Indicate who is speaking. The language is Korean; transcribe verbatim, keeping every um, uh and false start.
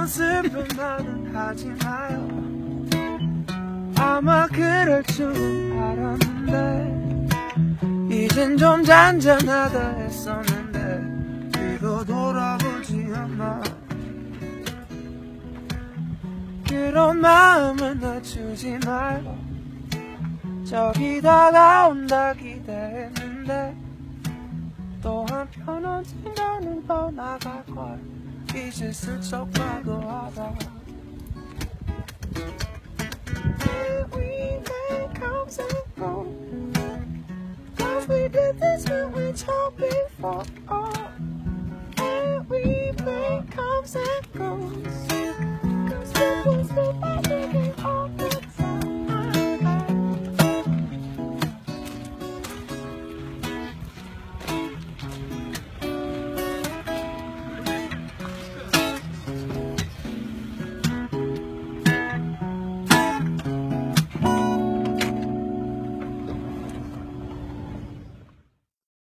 Speaker 1: 그런 슬픈 말은 하지 마요. 아마 그럴 줄은 알았는데 이젠 좀 잔잔하다 했었는데 뒤로 돌아보지 않아. 그런 마음은 낮추지 마요. 저기 다가온다 기대했는데 또 한편 언젠가는 떠나갈걸 이제 슬쩍 봐도 알아. We make comes and goes, 'cause we did this when we talked before.